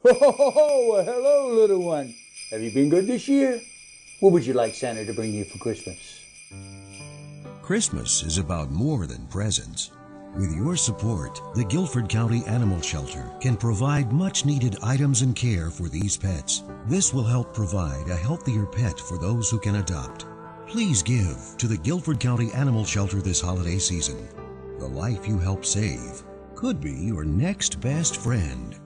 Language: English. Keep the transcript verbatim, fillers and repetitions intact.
Ho, ho, ho, ho! Well, hello, little one. Have you been good this year? What would you like Santa to bring you for Christmas? Christmas is about more than presents. With your support, the Guilford County Animal Shelter can provide much-needed items and care for these pets. This will help provide a healthier pet for those who can adopt. Please give to the Guilford County Animal Shelter this holiday season. The life you help save could be your next best friend.